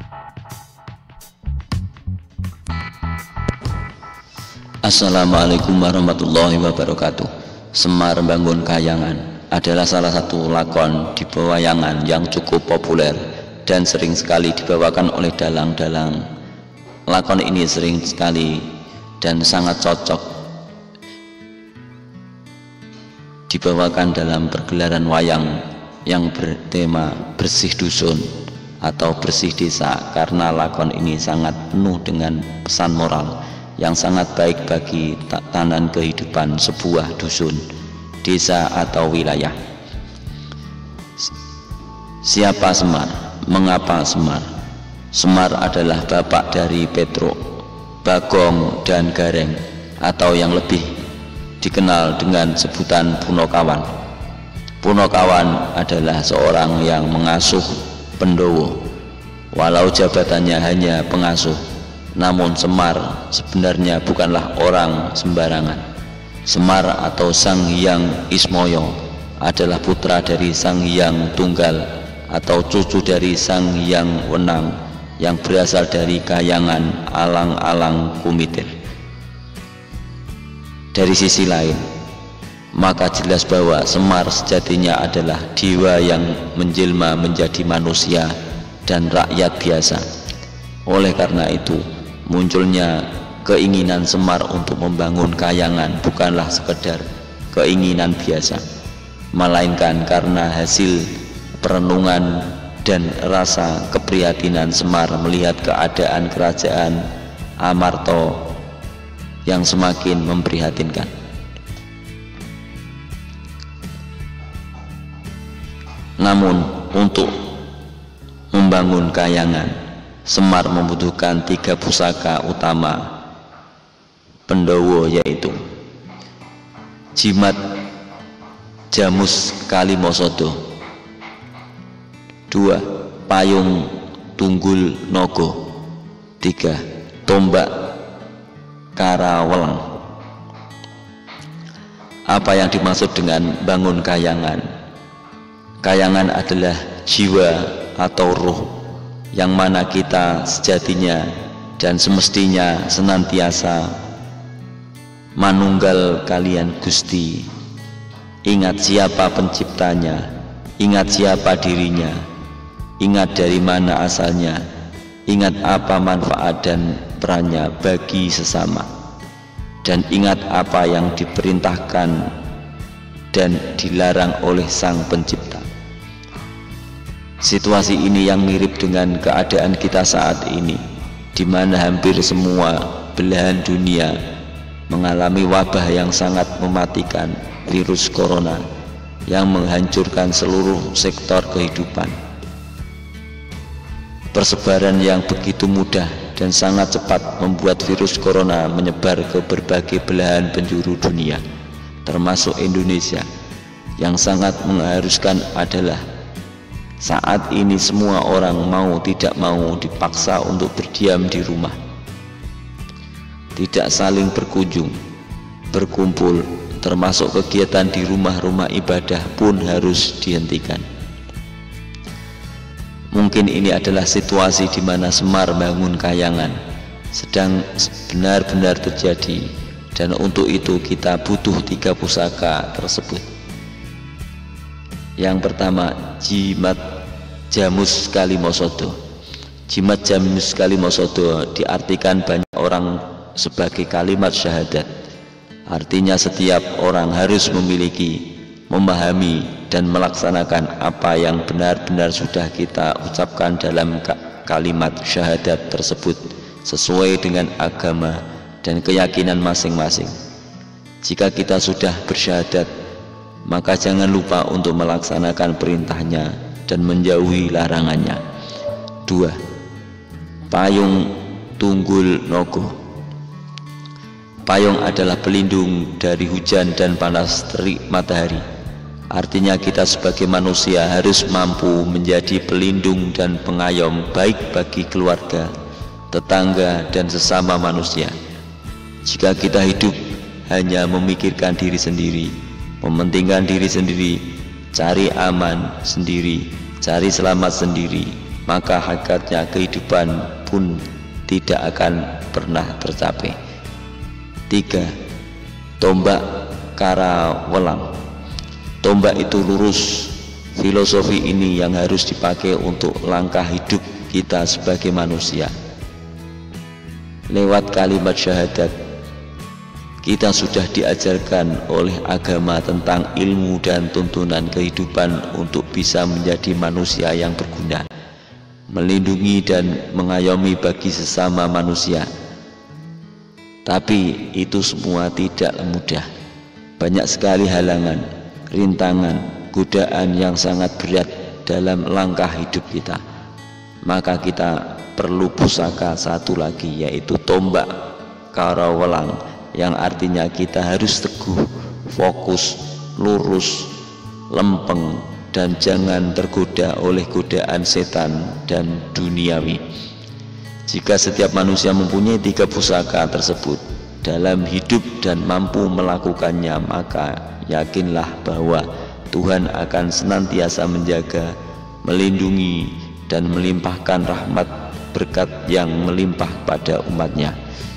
Assalamualaikum warahmatullahi wabarakatuh. Semar Bangun Kayangan adalah salah satu lakon di pewayangan yang cukup populer dan sering sekali dibawakan oleh dalang-dalang. Lakon ini sering sekali dan sangat cocok dibawakan dalam pergelaran wayang yang bertema bersih dusun atau bersih desa, karena lakon ini sangat penuh dengan pesan moral yang sangat baik bagi tatanan kehidupan sebuah dusun, desa atau wilayah. Siapa Semar? Mengapa Semar? Semar adalah bapak dari Petruk, Bagong, dan Gareng, atau yang lebih dikenal dengan sebutan Punokawan. Punokawan adalah seorang yang mengasuh Pendowo, walau jabatannya hanya pengasuh. Namun Semar sebenarnya bukanlah orang sembarangan. Semar atau Sang Hyang Ismoyo adalah putra dari Sang Hyang Tunggal atau cucu dari Sang Hyang Wenang yang berasal dari Kayangan Alang-alang Kumitir. Dari sisi lain, maka jelas bahwa Semar sejatinya adalah dewa yang menjelma menjadi manusia dan rakyat biasa. Oleh karena itu, munculnya keinginan Semar untuk membangun kayangan bukanlah sekedar keinginan biasa, melainkan karena hasil perenungan dan rasa keprihatinan Semar melihat keadaan kerajaan Amarta yang semakin memprihatinkan. Namun untuk membangun kayangan, Semar membutuhkan 3 pusaka utama Pendowo, yaitu jimat Jamus Kalimosodo, 2 payung Tunggul Nogo, 3 tombak Karawelang. Apa yang dimaksud dengan bangun kayangan? Kayangan adalah jiwa atau ruh yang mana kita sejatinya dan semestinya senantiasa manunggal kalian Gusti. Ingat siapa penciptanya, ingat siapa dirinya, ingat dari mana asalnya, ingat apa manfaat dan perannya bagi sesama, dan ingat apa yang diperintahkan dan dilarang oleh Sang Pencipta. Situasi ini yang mirip dengan keadaan kita saat ini, di mana hampir semua belahan dunia mengalami wabah yang sangat mematikan, virus corona yang menghancurkan seluruh sektor kehidupan. Persebaran yang begitu mudah dan sangat cepat membuat virus corona menyebar ke berbagai belahan penjuru dunia, termasuk Indonesia. Yang sangat mengharuskan adalah saat ini semua orang mau tidak mau dipaksa untuk berdiam di rumah. Tidak saling berkunjung, berkumpul, termasuk kegiatan di rumah-rumah ibadah pun harus dihentikan. Mungkin ini adalah situasi di mana Semar Bangun Kayangan sedang benar-benar terjadi, dan untuk itu kita butuh 3 pusaka tersebut. Yang pertama, jimat Jamus Kalimosodo. Jimat Jamus Kalimosodo diartikan banyak orang sebagai kalimat syahadat. Artinya setiap orang harus memiliki, memahami, dan melaksanakan apa yang benar-benar sudah kita ucapkan dalam kalimat syahadat tersebut sesuai dengan agama dan keyakinan masing-masing. Jika kita sudah bersyahadat, maka jangan lupa untuk melaksanakan perintahnya dan menjauhi larangannya. 2. Payung Tunggul Nogo. Payung adalah pelindung dari hujan dan panas terik matahari. Artinya kita sebagai manusia harus mampu menjadi pelindung dan pengayom baik bagi keluarga, tetangga, dan sesama manusia. Jika kita hidup hanya memikirkan diri sendiri, mementingkan diri sendiri, cari aman sendiri, cari selamat sendiri, maka hakikatnya kehidupan pun tidak akan pernah tercapai. 3. Tombak karawelang. Tombak itu lurus. Filosofi ini yang harus dipakai untuk langkah hidup kita sebagai manusia. Lewat kalimat syahadat, kita sudah diajarkan oleh agama tentang ilmu dan tuntunan kehidupan untuk bisa menjadi manusia yang berguna, melindungi dan mengayomi bagi sesama manusia. Tapi itu semua tidak mudah. Banyak sekali halangan, rintangan, godaan yang sangat berat dalam langkah hidup kita. Maka kita perlu pusaka satu lagi, yaitu tombak karawelang, yang artinya kita harus teguh, fokus, lurus, lempeng, dan jangan tergoda oleh godaan setan dan duniawi. Jika setiap manusia mempunyai 3 pusaka tersebut dalam hidup dan mampu melakukannya, maka yakinlah bahwa Tuhan akan senantiasa menjaga, melindungi, dan melimpahkan rahmat berkat yang melimpah pada umatnya.